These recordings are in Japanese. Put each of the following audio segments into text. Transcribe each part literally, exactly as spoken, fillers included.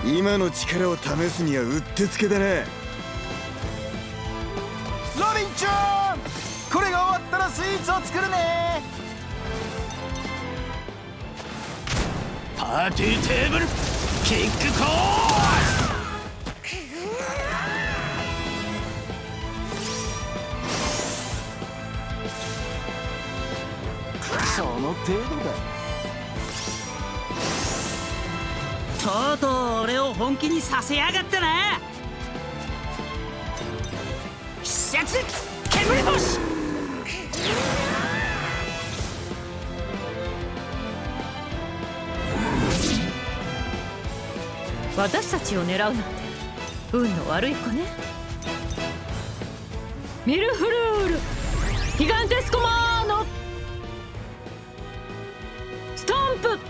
今の力を試すにはうってつけだな。ロビンちゃん、これが終わったらスイーツを作るね。 パーティーテーブルキックコース。その程度だ。とうとう俺を本気にさせやがったな。必殺煙星。 私たちを狙うなんて運の悪い子ね。ミルフルールギガンテスコマーノストンプ。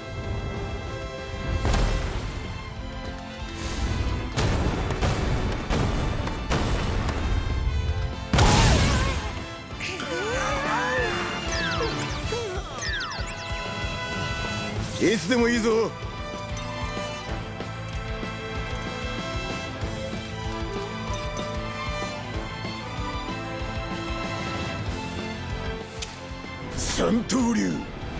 いつでもいいぞ。三刀流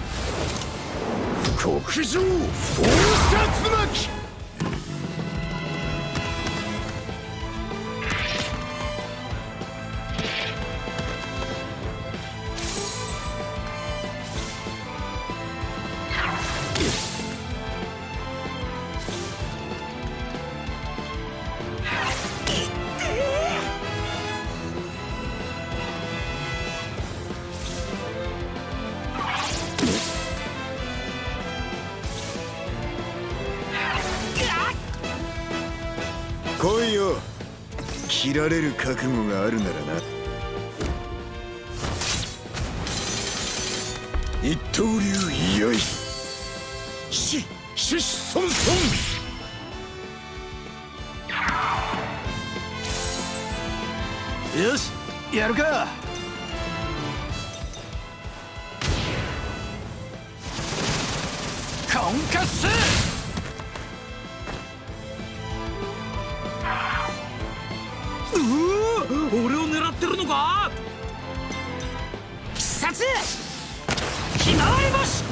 極上大竜巻。来いよ。切られる覚悟があるならな。一刀流いよいしししそんそん。 よしやるか。コンカッス。俺を狙ってるのか。必殺ひまわり星。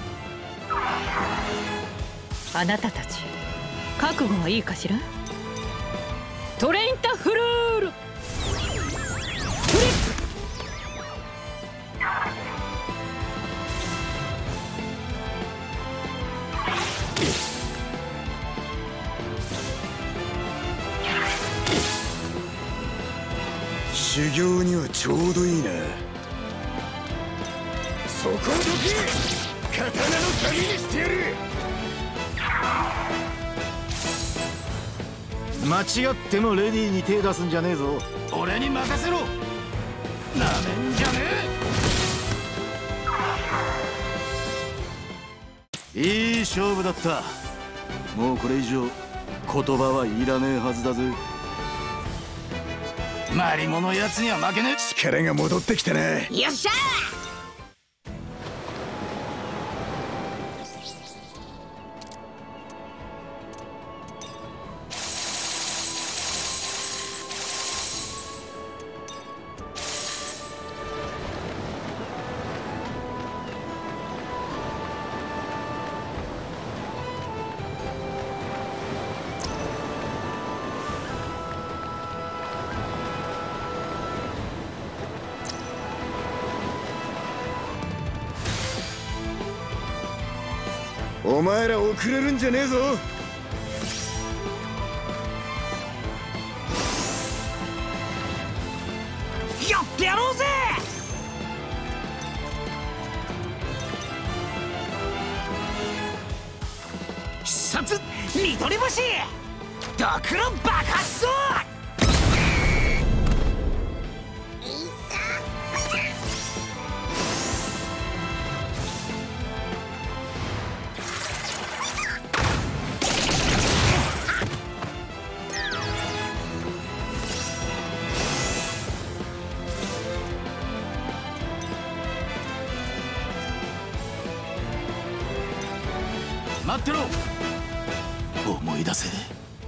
あなたたち覚悟はいいかしら。トレインタフルールフリップ。 修行にはちょうどいいな。そこをどけ。刀の髪にしてやる。 間違ってもレディーに手出すんじゃねえぞ。俺に任せろ。なめんじゃねえ。いい勝負だった。もうこれ以上言葉はいらねえはずだぜ。マリモのやつには負けねえ。 力が戻ってきたな。 よっしゃー。 お前ら遅れるんじゃねえぞ。 やってやろうぜ。必殺見取り星ドクロ爆発ぞ。待ってろ。 思い出せ。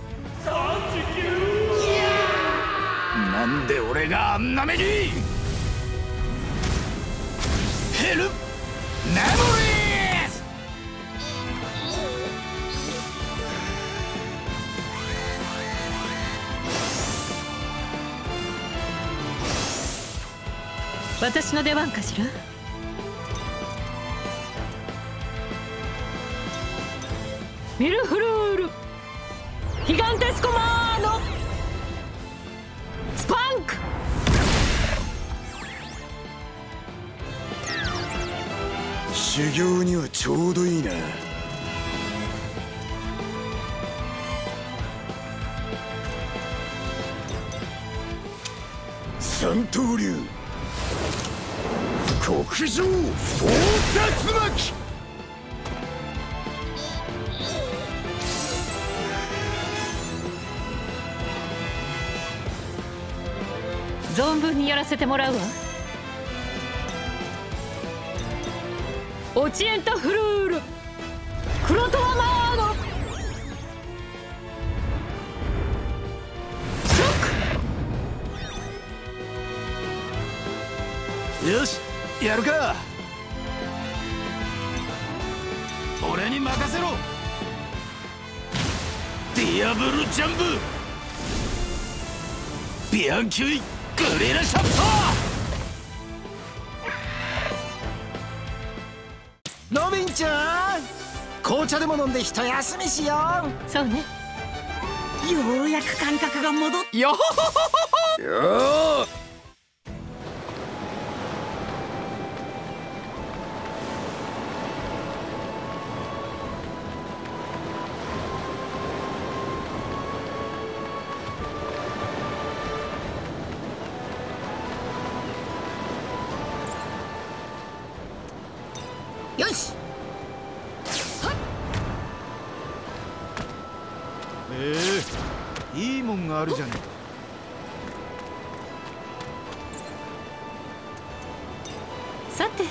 なんで俺があんな目に。ヘルメモリーズ。 私の出番かしら。ミルフルールヒガンテスコマーノスパンク。 修行にはちょうどいいな。三刀流極上大竜巻。 存分にやらせてもらうわ。オチエンタフルールクロトワマーノショック。 よしやるか。俺に任せろ。ディアブルジャンブビアンキュイグリラショット。 ロビンちゃん、紅茶でも飲んで一休みしよう。 そうね。 ようやく感覚が戻っよほほほほ。 よーよし。 ええ、いいもんがあるじゃねえか。 さて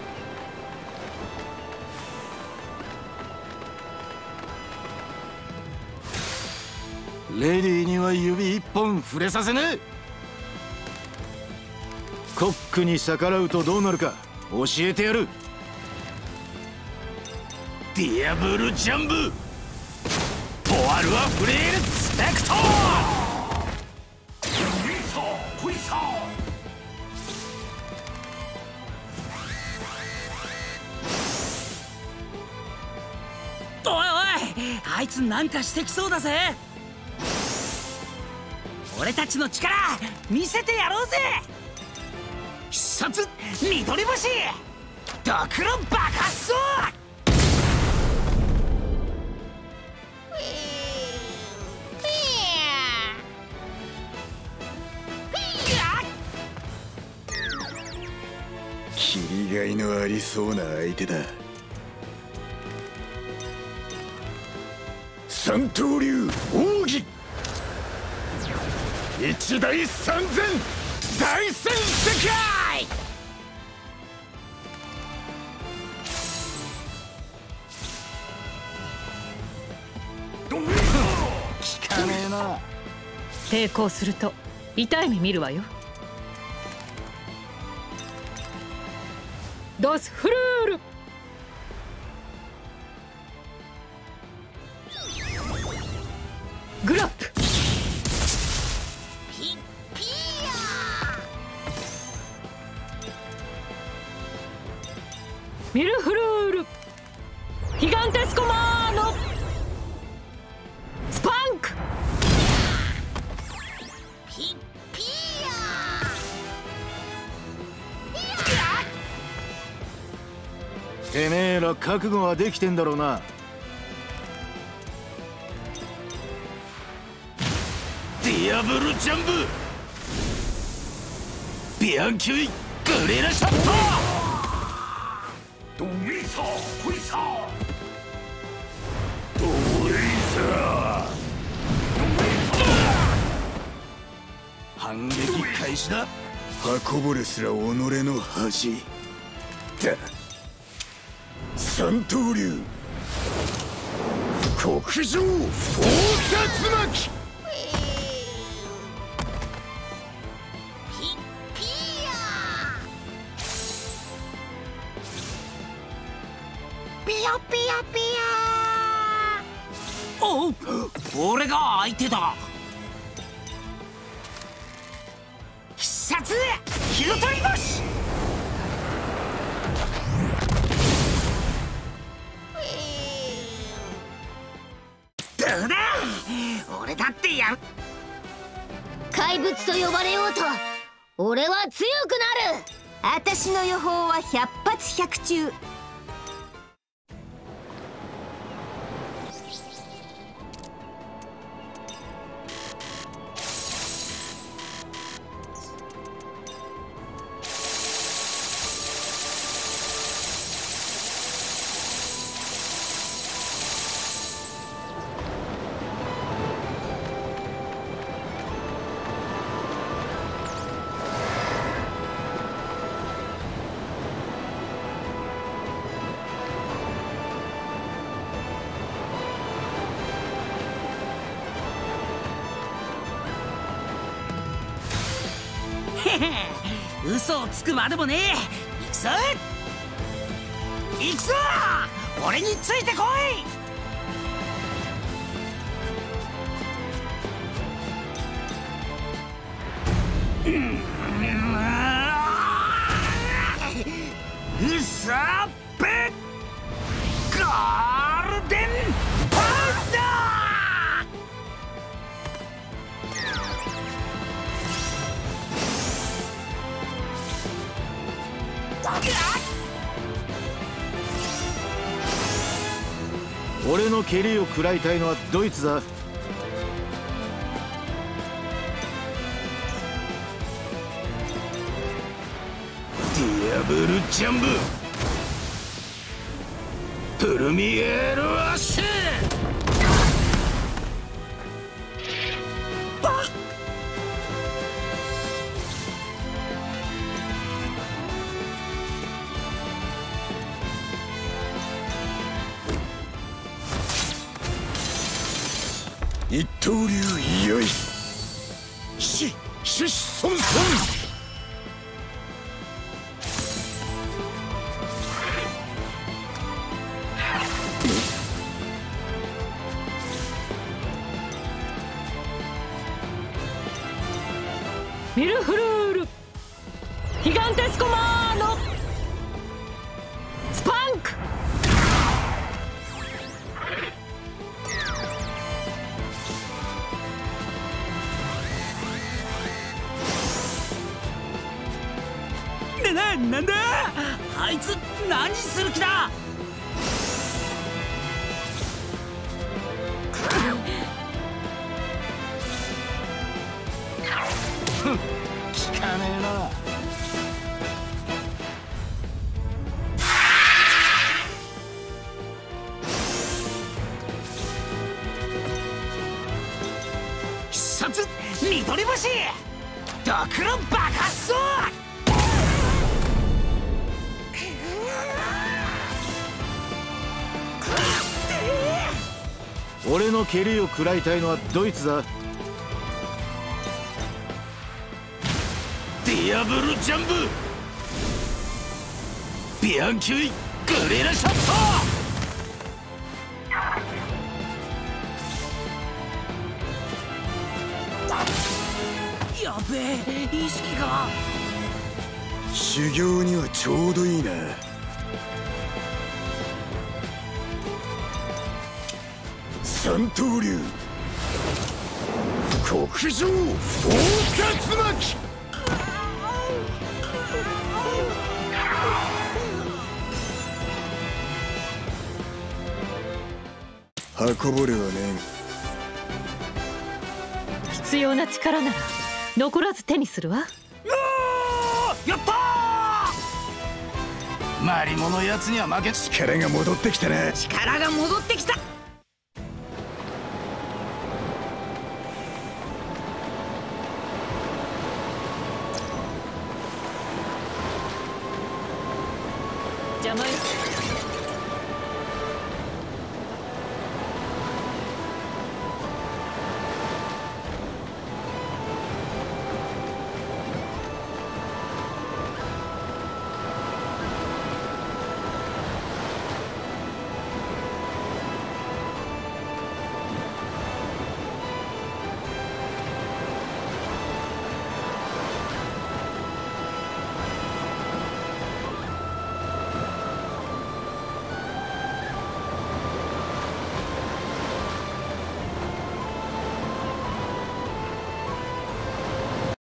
レディーには指一本触れさせねえ。コックに逆らうとどうなるか教えてやる。ディアブルジャンブポワルはフレールスペクトー。 おいおい、あいつなんかしてきそうだぜ。俺たちの力見せてやろうぜ。必殺緑星ドクロ爆発走。 切りがいのありそうな相手だ。三刀流奥義一大三千大戦世界。 聞かねえな。 抵抗すると痛い目見るわよ。ドスフルールグラップピッピミルフルールヒガンテスコマーノスパンク。 ピッピてめえら覚悟はできてんだろうな。ディアブルジャンブビアンキュイグリラショット。ドウィサーホイサードウィサー反撃開始だ。刃こぼれすら己の恥だ。三刀流極上大竜巻。 ピヨピヨピヨ。おう、俺が相手だ。必殺火の鳥星。どうだ、俺だってやる。 怪物と呼ばれようと俺は強くなる。私の予報は百発百中。 嘘をつくまでもねえ。行くぞ行くぞ、俺についてこい。うんウサペガールデンパウダー。 俺の蹴りを食らいたいのはドイツだ。 ディアブルジャンブプルミエールアッシュ。一刀流よいしシュッソンソン。 ミルフルールヒガンテスコマーノスパンク。 な、なんだあいつ、何する気だ。 聞かねえな。 必殺緑星ドクロ爆発走。 俺の蹴りを食らいたいのはドイツだ。 ディアブルジャンブビアンキュイグリラショット。 やべえ、意識が。 修行にはちょうどいいな。三刀流極上大竜巻。運ぼれはね。 必要な力なら残らず手にするわ。 やったー。 マリモのやつには負け。力が戻ってきたな。 力が戻ってきた。 邪魔よ。